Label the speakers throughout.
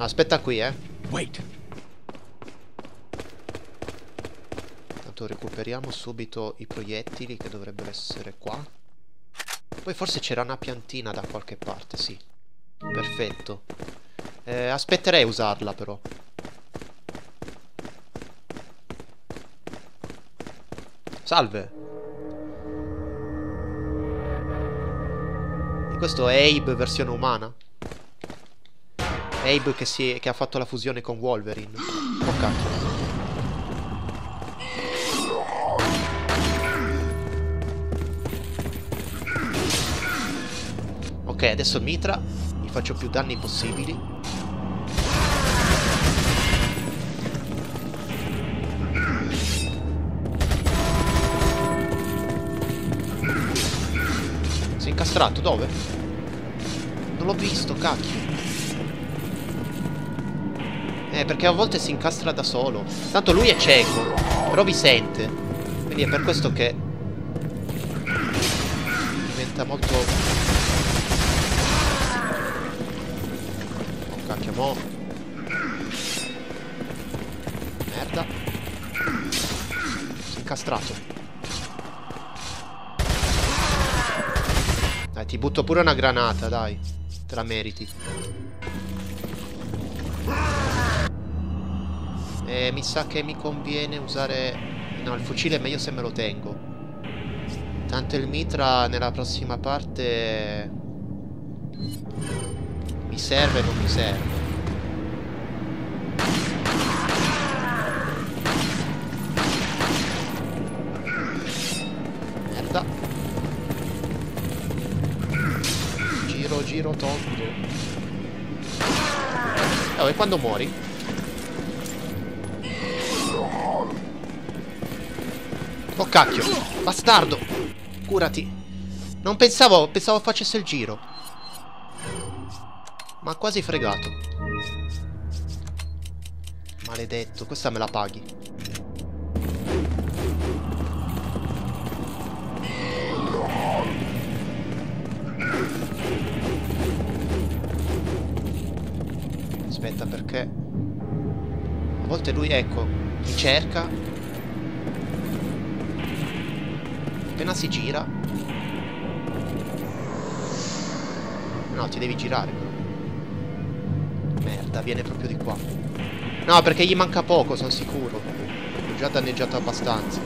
Speaker 1: Aspetta qui,
Speaker 2: Wait.
Speaker 1: Tanto recuperiamo subito i proiettili che dovrebbero essere qua. Poi forse c'era una piantina da qualche parte, sì. Perfetto. Aspetterei a usarla però. Salve. E questo è Abe versione umana? Abe che ha fatto la fusione con Wolverine. Oh cacchio. Ok, adesso Mitra. Gli faccio più danni possibili. Si è incastrato, dove? Non l'ho visto, cacchio. Perché a volte si incastra da solo. Tanto lui è cieco, però vi sente. Quindi è per questo che diventa molto... Oh cacchio, mo. Merda. Si è incastrato. Dai, ti butto pure una granata, dai. Te la meriti. Mi sa che mi conviene usare... No, il fucile è meglio se me lo tengo. Tanto il mitra nella prossima parte... Mi serve o non mi serve? Merda. Giro, giro, tondo. Oh, e quando muori? Oh cacchio, bastardo. Curati. Non pensavo facesse il giro. Ma quasi fregato. Maledetto, questa me la paghi. Aspetta, perché a volte lui, ecco, mi cerca. Appena si gira. No, ti devi girare però. Merda, viene proprio di qua. No, perché gli manca poco, sono sicuro. L'ho già danneggiato abbastanza.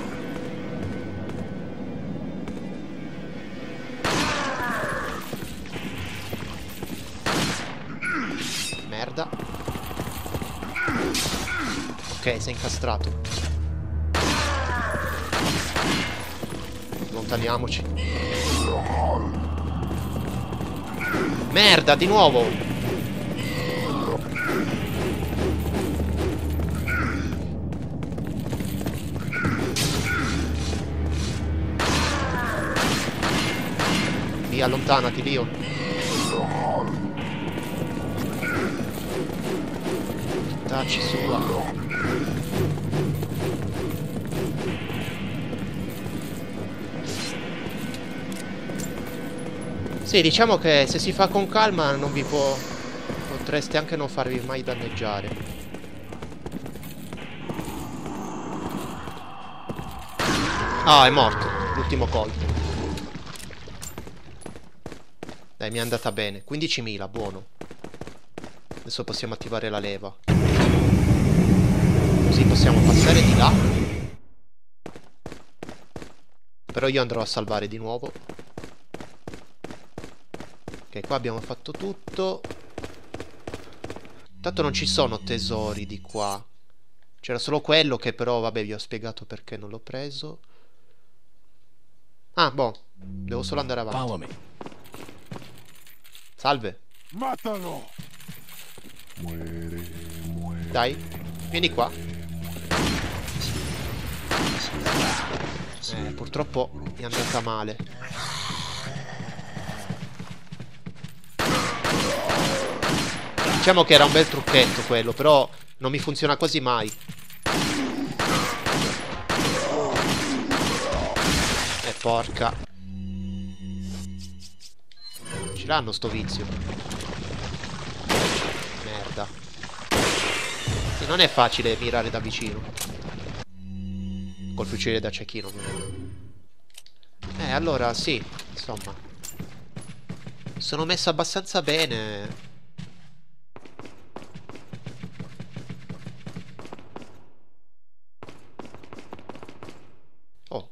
Speaker 1: Merda. Ok, sei incastrato. Allontaniamoci. Merda, di nuovo. Via, allontanati, Leon. Tacci sua. Sì, diciamo che se si fa con calma non vi può... Potreste anche non farvi mai danneggiare. Ah, è morto. L'ultimo colpo. Dai, mi è andata bene. 15.000, buono. Adesso possiamo attivare la leva. Così possiamo passare di là. Però io andrò a salvare di nuovo. Ok, qua abbiamo fatto tutto. Tanto non ci sono tesori di qua. C'era solo quello che però, vabbè, vi ho spiegato perché non l'ho preso. Ah, boh. Devo solo andare avanti. Salve.
Speaker 3: Matalo.
Speaker 1: Dai, vieni qua. Purtroppo è andata male. Diciamo che era un bel trucchetto quello, però non mi funziona quasi mai. Porca. Ce l'hanno sto vizio. Merda. Non è facile mirare da vicino. Col fucile da cecchino. Allora sì, insomma. Sono messo abbastanza bene. Oh.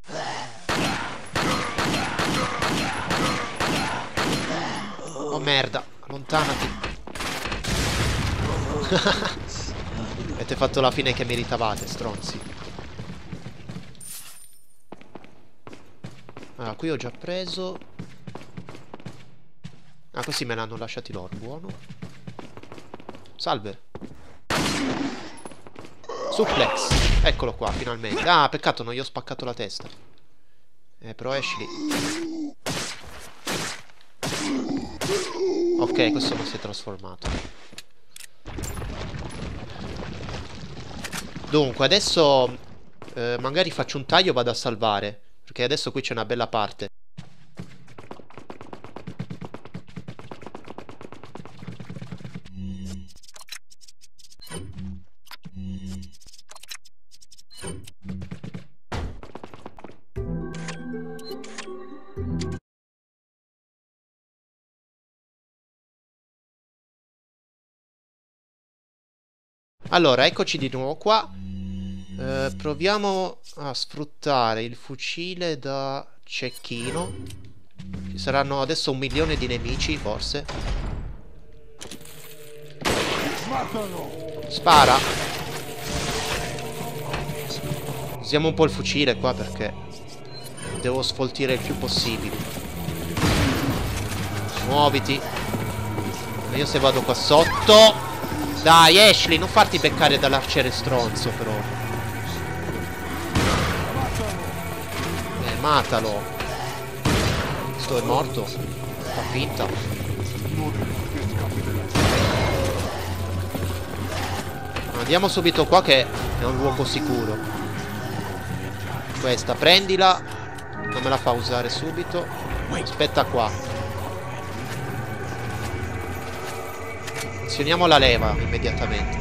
Speaker 1: Oh merda, allontanati. Avete fatto la fine che meritavate, stronzi. Allora, qui ho già preso. Ah, questi me l'hanno lasciati loro, buono. Salve. Suplex. Eccolo qua, finalmente. Ah, peccato, non gli ho spaccato la testa. Però Ashley. Ok, questo non si è trasformato. Dunque, adesso magari faccio un taglio e vado a salvare. Perché adesso qui c'è una bella parte. Allora, eccoci di nuovo qua. Proviamo a sfruttare il fucile da cecchino. Ci saranno adesso 1 milione di nemici, forse. Spara. Usiamo un po' il fucile qua perché devo sfoltire il più possibile. Muoviti. Io se vado qua sotto. Dai Ashley, non farti beccare dall'arciere stronzo però. Matalo. Sto è morto. Fa finta. Andiamo subito qua che è un luogo sicuro. Questa, prendila. Non me la fa usare subito. Aspetta qua. Azioniamo la leva immediatamente.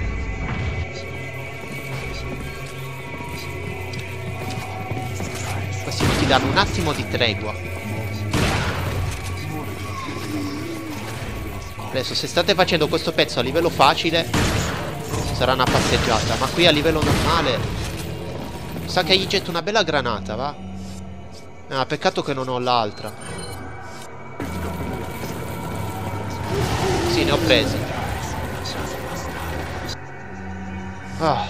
Speaker 1: Questi ti danno un attimo di tregua. Adesso se state facendo questo pezzo a livello facile sarà una passeggiata, ma qui a livello normale sa che gli getto una bella granata, va? Ah, peccato che non ho l'altra. Sì, ne ho presi. Ah.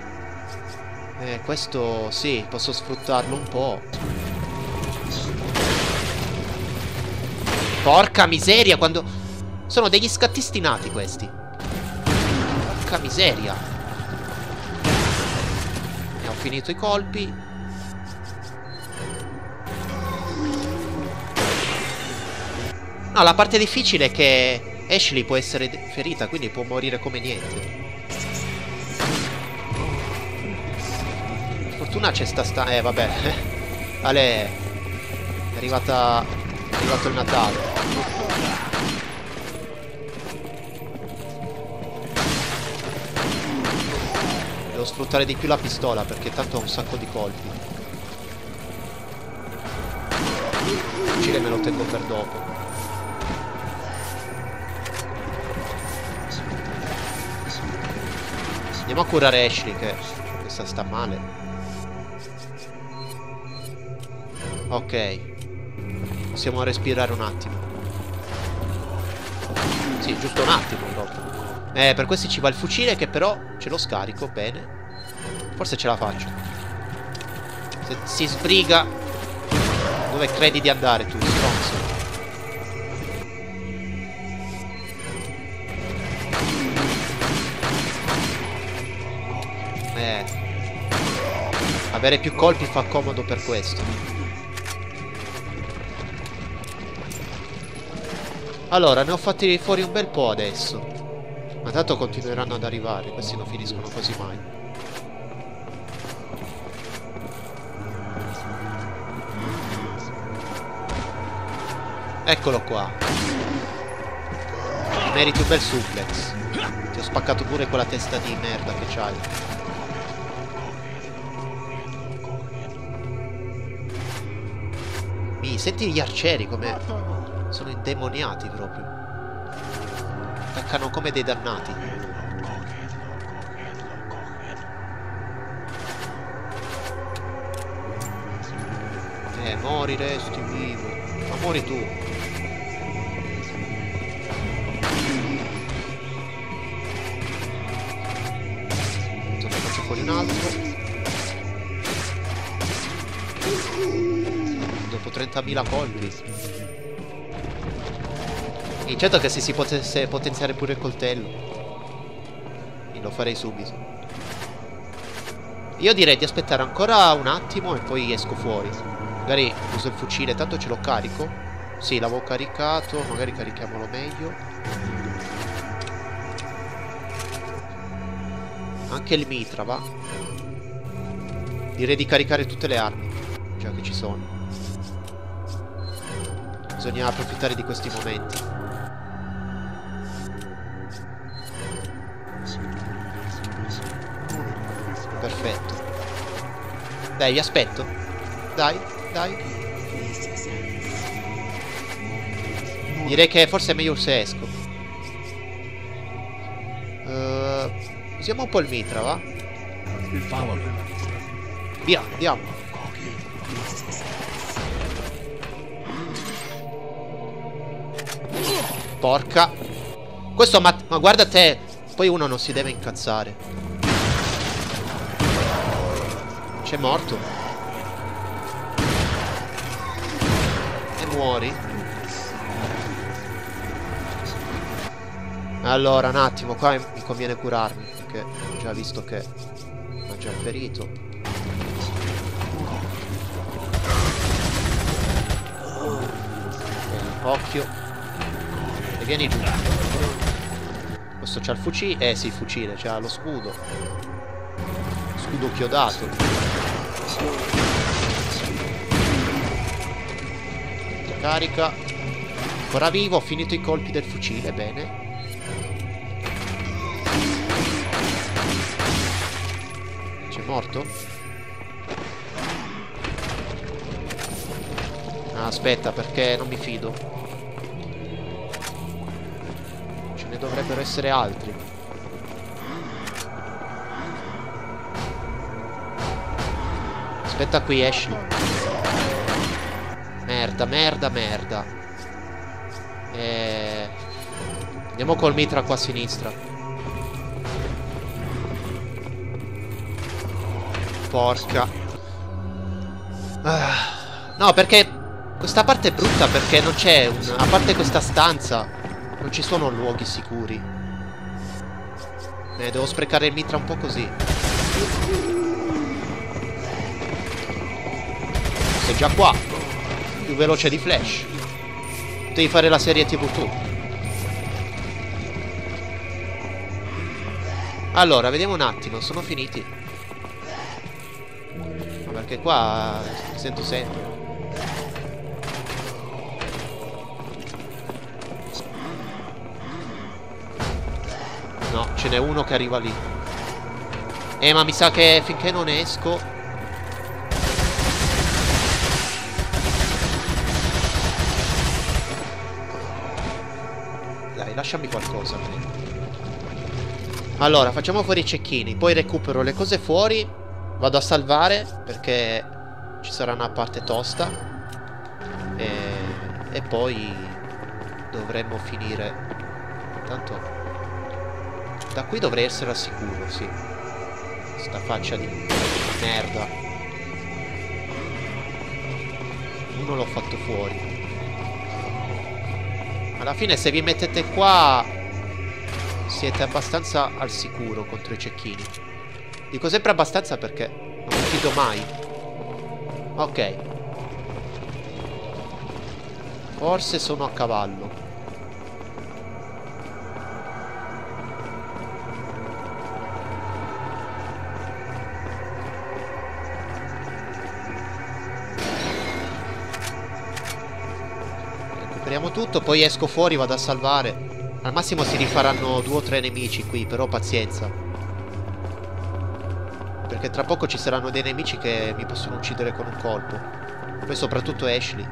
Speaker 1: Questo sì, posso sfruttarlo un po'. Porca miseria, quando... Sono degli scattisti nati questi. Porca miseria. E ho finito i colpi. No, la parte difficile è che Ashley può essere ferita, quindi può morire come niente. Fortuna c'è vabbè. Ale è arrivato il Natale. Devo sfruttare di più la pistola perché tanto ho un sacco di colpi. Il fucile me lo tengo per dopo. Andiamo a curare Ashley che questa sta male. Ok. Possiamo respirare un attimo. Sì, giusto un attimo proprio. Per questi ci va il fucile che però ce lo scarico bene. Forse ce la faccio. Se si sbriga. Dove credi di andare tu, stronzo? Avere più colpi fa comodo per questo. Allora, ne ho fatti fuori un bel po' adesso. Ma tanto continueranno ad arrivare. Questi non finiscono quasi mai. Eccolo qua. Meriti un bel suplex. Ti ho spaccato pure quella testa di merda che c'hai. Senti gli arcieri come sono indemoniati proprio. Attaccano come dei dannati. Mori, resti vivo. Ma muori tu. Ne faccio fuori un altro. Dopo 30.000 colpi. E certo che se si potesse potenziare pure il coltello, lo farei subito. Io direi di aspettare ancora un attimo e poi esco fuori. Magari uso il fucile, tanto ce l'ho carico. Sì, l'avevo caricato, magari carichiamolo meglio. Anche il mitra, va. Direi di caricare tutte le armi, già che ci sono. Bisogna approfittare di questi momenti. Perfetto. Dai, vi aspetto. Dai, dai. Direi che forse è meglio se esco. Usiamo un po' il mitra, va? Via, andiamo. Porca. Questo ma guarda te. Poi uno non si deve incazzare. C'è morto. E muori. Allora, un attimo, qua mi conviene curarmi, perché ho già visto che mi ha già ferito. Occhio. E vieni giù. Questo c'ha il fucile. Sì, il fucile, c'ha lo scudo. Scudo chiodato. Carica. Ancora vivo, ho finito i colpi del fucile, bene. C'è morto? Ah, aspetta, perché non mi fido. Ce ne dovrebbero essere altri. Aspetta qui, esci. Merda, merda, merda. Andiamo col mitra qua a sinistra. Porca. No, perché questa parte è brutta, perché non c'è a parte questa stanza, non ci sono luoghi sicuri. Devo sprecare il mitra un po' così. Sei già qua. Più veloce di Flash. Devi fare la serie TV tu. Allora, vediamo un attimo. Sono finiti. Ma perché qua sento sempre. No, ce n'è uno che arriva lì. Ma mi sa che finché non esco. Dai, lasciami qualcosa. Allora, facciamo fuori i cecchini. Poi recupero le cose fuori. Vado a salvare, perché ci sarà una parte tosta. E poi dovremmo finire. Tanto da qui dovrei essere al sicuro, sì. Sta faccia di merda. Uno l'ho fatto fuori. Alla fine, se vi mettete qua, siete abbastanza al sicuro contro i cecchini. Dico sempre abbastanza perché non mi fido mai. Ok. Forse sono a cavallo. Recuperiamo tutto, poi esco fuori, vado a salvare. Al massimo si rifaranno 2 o 3 nemici qui, però pazienza. Perché tra poco ci saranno dei nemici che mi possono uccidere con un colpo. Poi soprattutto Ashley.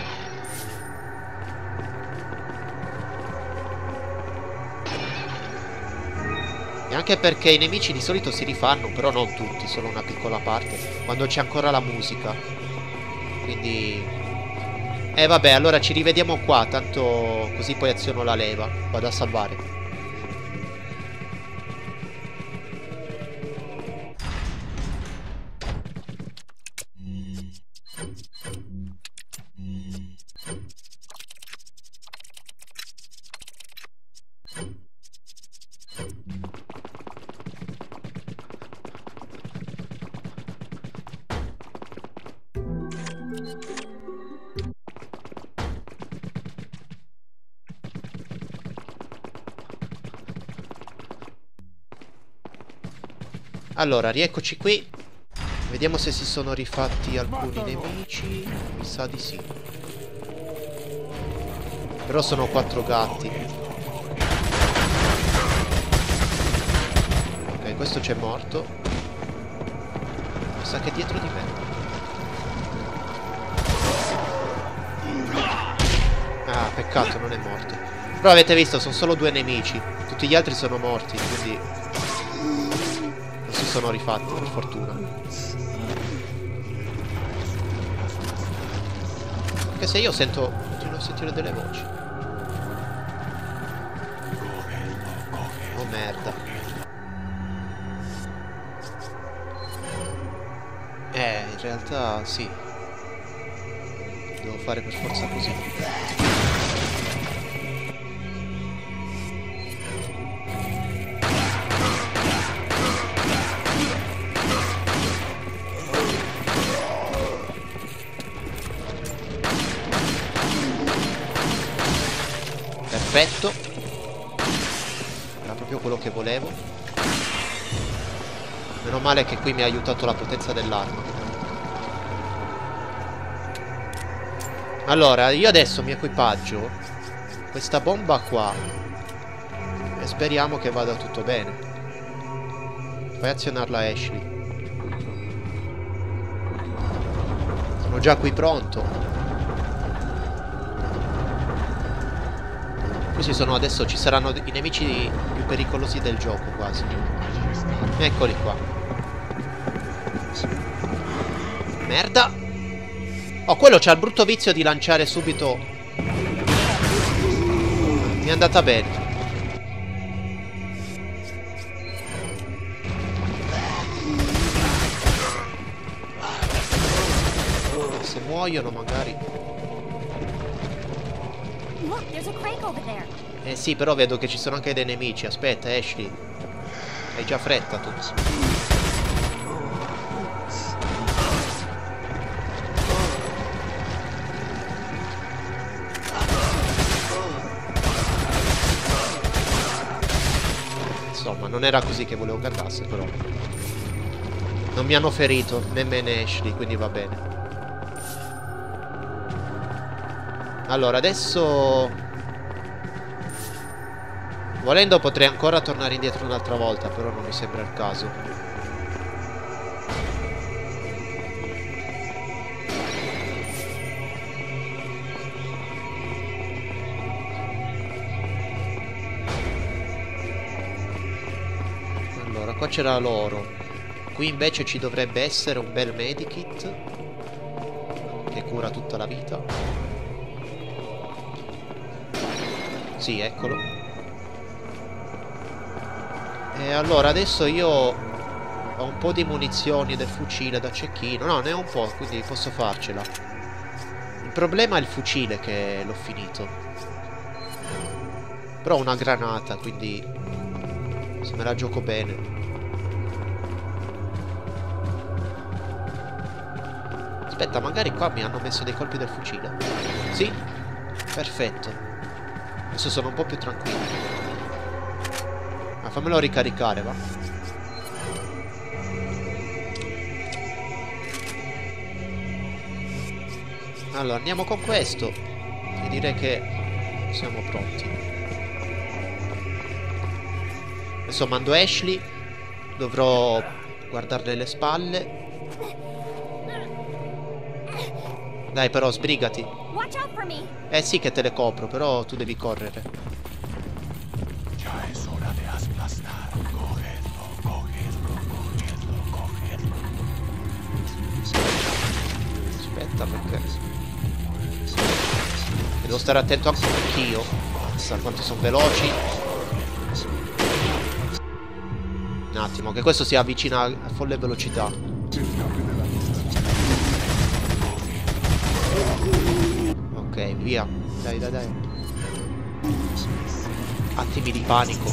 Speaker 1: E anche perché i nemici di solito si rifanno, però non tutti, solo una piccola parte, quando c'è ancora la musica. Quindi... vabbè, allora ci rivediamo qua, tanto così poi aziono la leva. Vado a salvare. Allora, rieccoci qui. Vediamo se si sono rifatti alcuni nemici. Mi sa di sì. Però sono 4 gatti. Ok, questo c'è morto. Mi sa che è dietro di me. Ah, peccato, non è morto. Però avete visto, sono solo 2 nemici. Tutti gli altri sono morti, quindi... non si sono rifatti, per fortuna. Anche se io sento... continuo a sentire delle voci. Oh merda. In realtà sì. Devo fare per forza così. Perfetto. Era proprio quello che volevo. Meno male che qui mi ha aiutato la potenza dell'arma. Allora, io adesso mi equipaggio questa bomba qua e speriamo che vada tutto bene. Fai azionarla, Ashley. Sono già qui pronto. Questi sono adesso, ci saranno i nemici più pericolosi del gioco quasi. Eccoli qua. Merda. Oh, quello c'ha il brutto vizio di lanciare subito. Mi è andata bene. Se muoiono magari. Sì, però vedo che ci sono anche dei nemici. Aspetta, Ashley. Hai già fretta tu. Insomma, non era così che volevo che andasse, però. Non mi hanno ferito, nemmeno Ashley, quindi va bene. Allora, adesso... volendo potrei ancora tornare indietro un'altra volta, però non mi sembra il caso. Allora, qua c'era l'oro. Qui invece ci dovrebbe essere un bel medikit che cura tutta la vita. Sì, eccolo. E allora adesso io ho un po' di munizioni del fucile da cecchino. No, ne ho un po', quindi posso farcela. Il problema è il fucile, che l'ho finito. Però ho una granata, quindi se me la gioco bene. Aspetta, magari qua mi hanno messo dei colpi del fucile. Sì? Perfetto. Adesso sono un po' più tranquillo. Ma fammelo ricaricare, va. Allora, andiamo con questo. E direi che siamo pronti. Adesso mando Ashley. Dovrò guardarle le spalle. Dai, però, sbrigati. Sì che te le copro, però tu devi correre. Aspetta, perché devo stare attento anch'io. Sa quanto sono veloci. Un attimo, che questo si avvicina a folle velocità. Ok, via. Dai, dai, dai. Attimi di panico.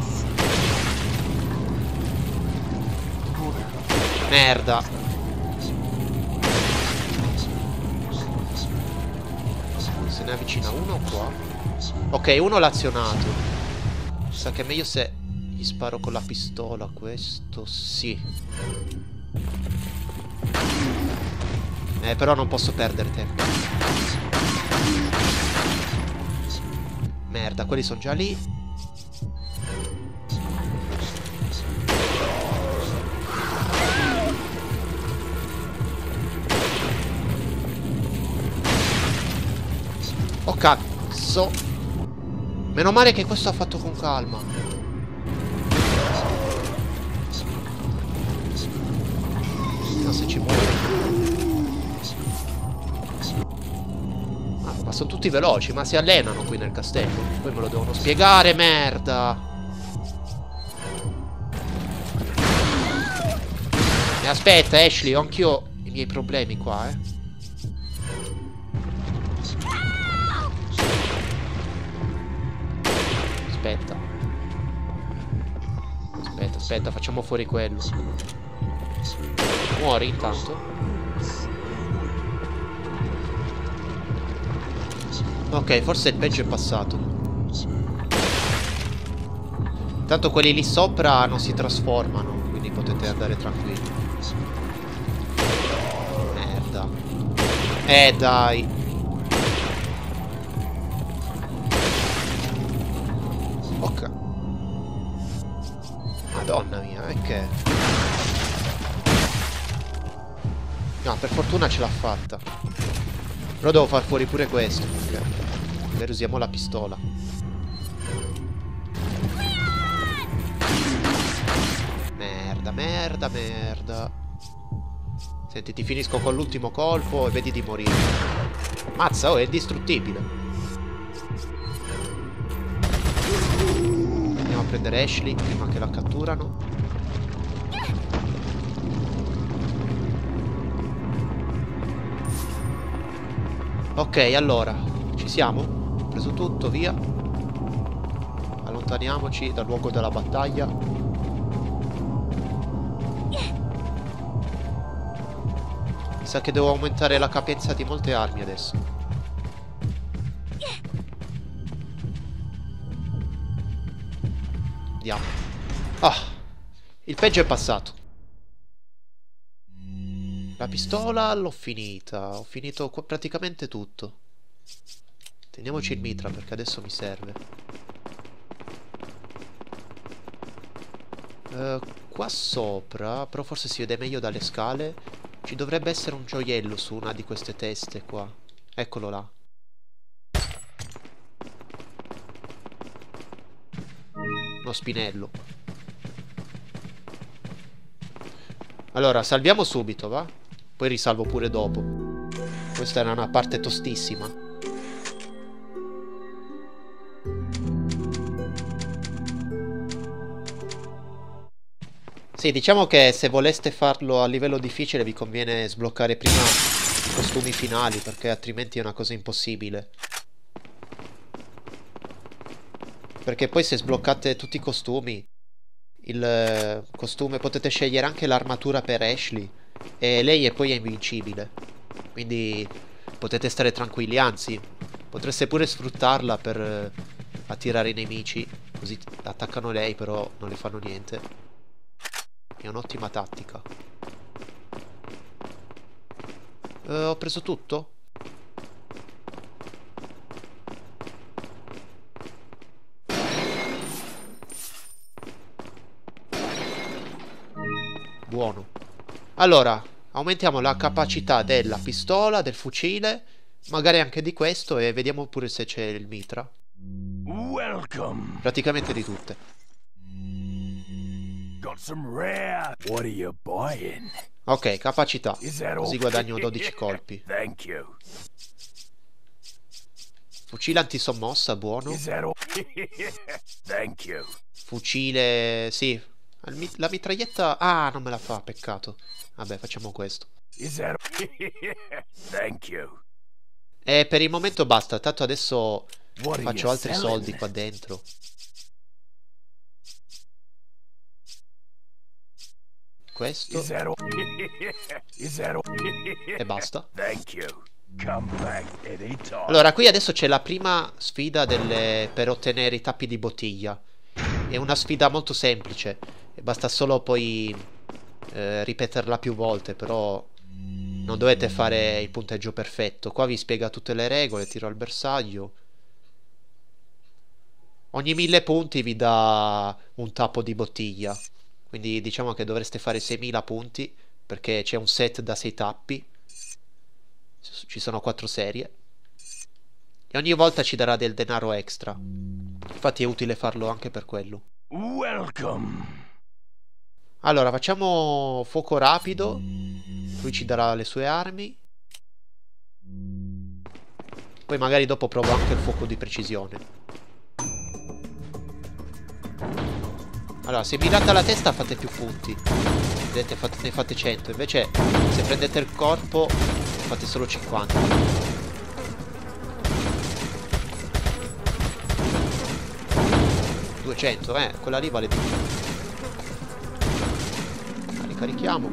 Speaker 1: Merda. Se ne avvicina uno qua. Ok, uno l'ha azionato. Sa che è meglio se gli sparo con la pistola. Questo sì. Però non posso perdere tempo. Merda, quelli sono già lì. Oh cazzo. Meno male che questo ha fatto con calma. No, se ci muore. Ma sono tutti veloci, ma si allenano qui nel castello. Poi me lo devono spiegare, merda. E aspetta, Ashley, ho anch'io i miei problemi qua, Aspetta. Aspetta, aspetta, facciamo fuori quello. Muori intanto. Ok, forse il peggio è passato. Tanto quelli lì sopra non si trasformano, quindi potete andare tranquilli. Merda. Dai. Ok. Madonna mia, è che... No, per fortuna ce l'ha fatta. Però devo far fuori pure questo, perché... Magari usiamo la pistola. Merda, merda, merda. Senti, ti finisco con l'ultimo colpo e vedi di morire. Mazza, oh, è indistruttibile. Andiamo a prendere Ashley prima che la catturano. Ok, allora, ci siamo? Ho preso tutto, via. Allontaniamoci dal luogo della battaglia. Mi sa che devo aumentare la capienza di molte armi adesso. Andiamo. Ah, il peggio è passato. La pistola l'ho finita. Ho finito praticamente tutto. Teniamoci il mitra perché adesso mi serve. Qua sopra, però forse si vede meglio dalle scale, ci dovrebbe essere un gioiello su una di queste teste qua. Eccolo là. Uno spinello. Allora, salviamo subito, va? Poi risalvo pure dopo. Questa era una parte tostissima. Sì, diciamo che se voleste farlo a livello difficile vi conviene sbloccare prima i costumi finali, perché altrimenti è una cosa impossibile. Perché poi se sbloccate tutti i costumi, il costume potete scegliere anche l'armatura per Ashley, e lei è poi invincibile. Quindi potete stare tranquilli, anzi, potreste pure sfruttarla per attirare i nemici, così attaccano lei però non le fanno niente. È un'ottima tattica. Ho preso tutto? Allora, aumentiamo la capacità della pistola, del fucile, magari anche di questo, e vediamo pure se c'è il mitra.
Speaker 2: Welcome.
Speaker 1: Praticamente di tutte.
Speaker 2: Got some rare. What are you buying?
Speaker 1: Ok, capacità.
Speaker 2: Is that all?
Speaker 1: Così guadagno 12 colpi.
Speaker 2: Thank you.
Speaker 1: Fucile antisommossa, buono.
Speaker 2: Is that all? Thank you.
Speaker 1: Fucile... sì. La mitraglietta... ah, non me la fa, peccato. Vabbè, facciamo questo.
Speaker 2: Is that Thank you.
Speaker 1: E per il momento basta, tanto adesso
Speaker 2: What are
Speaker 1: faccio
Speaker 2: you
Speaker 1: altri
Speaker 2: selling?
Speaker 1: soldi qua dentro. Questo.
Speaker 2: Is that all? Is that all?
Speaker 1: E basta.
Speaker 2: Thank you. Come back anytime.
Speaker 1: Allora, qui adesso c'è la prima sfida per ottenere i tappi di bottiglia. È una sfida molto semplice. E basta solo poi ripeterla più volte, però non dovete fare il punteggio perfetto. Qua vi spiega tutte le regole, tiro al bersaglio. Ogni 1000 punti vi dà un tappo di bottiglia. Quindi diciamo che dovreste fare 6000 punti, perché c'è un set da 6 tappi. Ci sono 4 serie. E ogni volta ci darà del denaro extra. Infatti è utile farlo anche per quello.
Speaker 2: Welcome.
Speaker 1: Allora, facciamo fuoco rapido. Lui ci darà le sue armi. Poi magari dopo provo anche il fuoco di precisione. Allora, se mirate alla testa fate più punti. Vedete, ne fate 100. Invece, se prendete il corpo, ne fate solo 50. 200, quella lì vale di più. Ricarichiamo.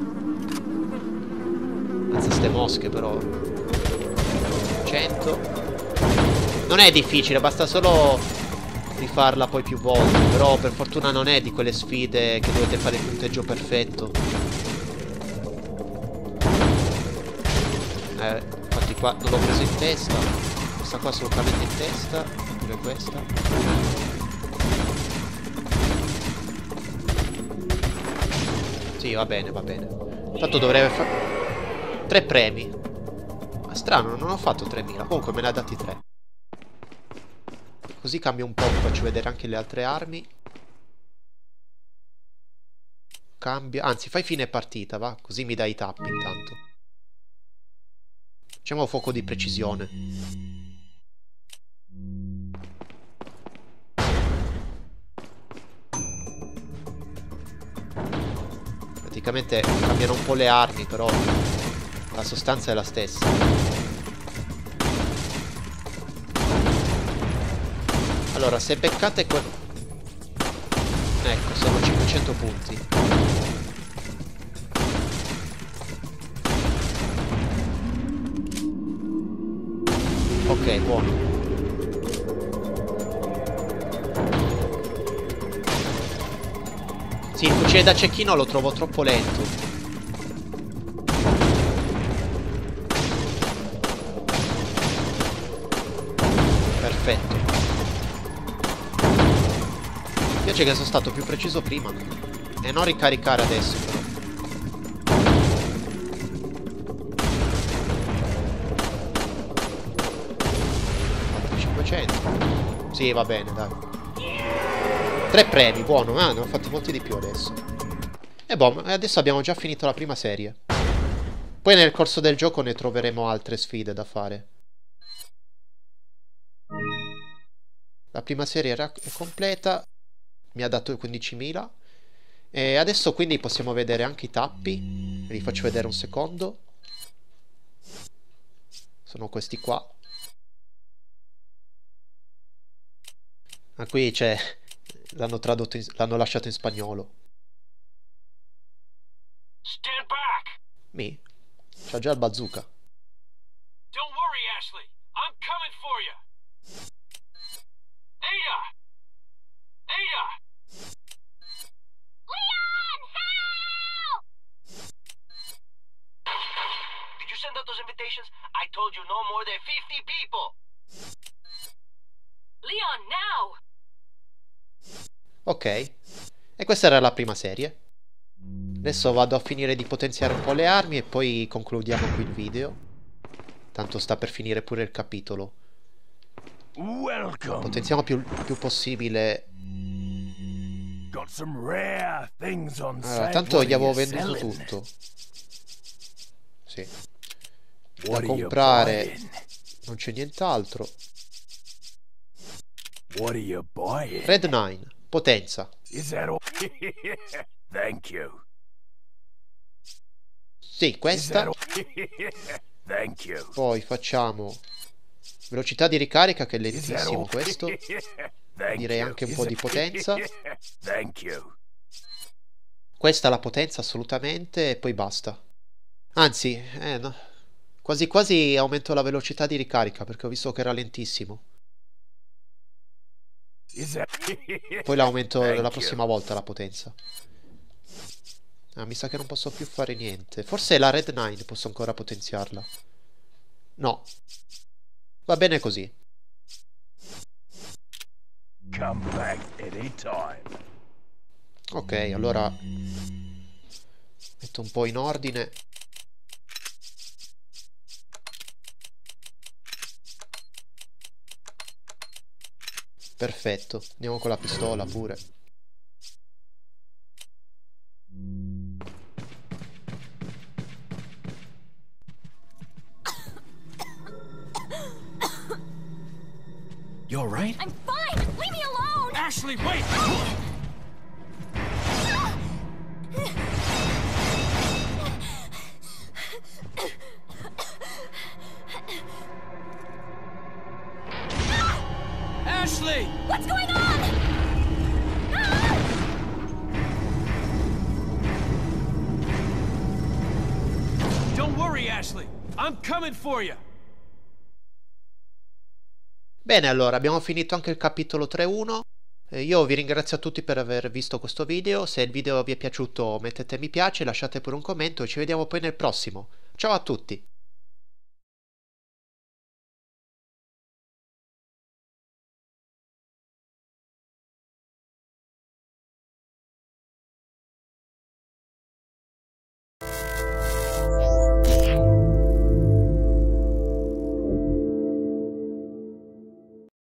Speaker 1: Mazza ste mosche, però. 100. Non è difficile, basta solo rifarla poi più volte. Però per fortuna non è di quelle sfide che dovete fare il punteggio perfetto. Infatti qua non l'ho preso in testa. Questa qua assolutamente in testa. Pure questa. Sì, va bene, va bene. Tanto dovrebbe fare 3 premi. Ma strano, non ho fatto 3000. Comunque me ne ha dati 3. Così cambio un po', vi faccio vedere anche le altre armi. Cambia, anzi fai fine partita, va? Così mi dai i tappi intanto. Facciamo fuoco di precisione. Praticamente cambiano un po' le armi, però la sostanza è la stessa. Allora, se beccate ecco, sono 500 punti. Ok, buono. Sì, il fucile da cecchino lo trovo troppo lento. Perfetto. Mi piace che sono stato più preciso prima. E non ricaricare adesso, però. Altri 500. Sì, va bene, dai. 3 premi, buono. Ne ho fatti molti di più adesso. E boh, adesso abbiamo già finito la prima serie. Poi nel corso del gioco ne troveremo altre sfide da fare. La prima serie è completa. Mi ha dato 15.000. E adesso quindi possiamo vedere anche i tappi. Ve li faccio vedere un secondo. Sono questi qua. Ah, qui c'è... L'hanno tradotto, l'hanno lasciato in spagnolo.
Speaker 3: Stand back!
Speaker 1: Mi? C'ha già il bazooka.
Speaker 3: Don't worry, Ashley. I'm coming for you. Ada! Ada!
Speaker 4: Leon, help!
Speaker 3: Did you send out those invitations? I told you no more than 50 people.
Speaker 4: Leon, now!
Speaker 1: Ok. E questa era la prima serie. Adesso vado a finire di potenziare un po' le armi e poi concludiamo qui il video. Tanto sta per finire pure il capitolo.
Speaker 2: Welcome.
Speaker 1: Potenziamo più possibile.
Speaker 2: Got some rare things on
Speaker 1: Allora,
Speaker 2: site.
Speaker 1: tanto
Speaker 2: What
Speaker 1: gli
Speaker 2: are
Speaker 1: avevo
Speaker 2: you
Speaker 1: venduto
Speaker 2: selling?
Speaker 1: tutto. Sì. Da
Speaker 2: What are you
Speaker 1: comprare
Speaker 2: buying?
Speaker 1: non c'è nient'altro.
Speaker 2: What are you buying?
Speaker 1: Red 9, potenza.
Speaker 2: Is that all? Thank you.
Speaker 1: Sì,
Speaker 2: Is that
Speaker 1: questa.
Speaker 2: all? Thank you.
Speaker 1: Poi facciamo velocità di ricarica, che è
Speaker 2: Is that
Speaker 1: lentissimo
Speaker 2: all?
Speaker 1: questo.
Speaker 2: Thank
Speaker 1: Direi
Speaker 2: you.
Speaker 1: anche un
Speaker 2: Is
Speaker 1: po' di
Speaker 2: it-
Speaker 1: potenza.
Speaker 2: Thank you.
Speaker 1: Questa la potenza assolutamente e poi basta. Anzi, no. Quasi quasi aumento la velocità di ricarica perché ho visto che era lentissimo.
Speaker 2: Is that...
Speaker 1: Poi l'aumento
Speaker 2: Thank
Speaker 1: la
Speaker 2: you.
Speaker 1: prossima volta la potenza. Ah, mi sa che non posso più fare niente. Forse la Red 9 posso ancora potenziarla. No. Va bene così.
Speaker 2: Come back anytime.
Speaker 1: Ok, allora metto un po' in ordine. Perfetto, andiamo con la pistola pure.
Speaker 2: You all right?
Speaker 4: I'm fine! Just leave me alone!
Speaker 2: Ashley, wait! Ashley!
Speaker 4: What's going on?
Speaker 2: Don't worry, Ashley. I'm coming for you.
Speaker 1: Bene, allora abbiamo finito anche il capitolo 3.1. Io vi ringrazio a tutti per aver visto questo video. Se il video vi è piaciuto mettete mi piace, lasciate pure un commento e ci vediamo poi nel prossimo. Ciao a tutti!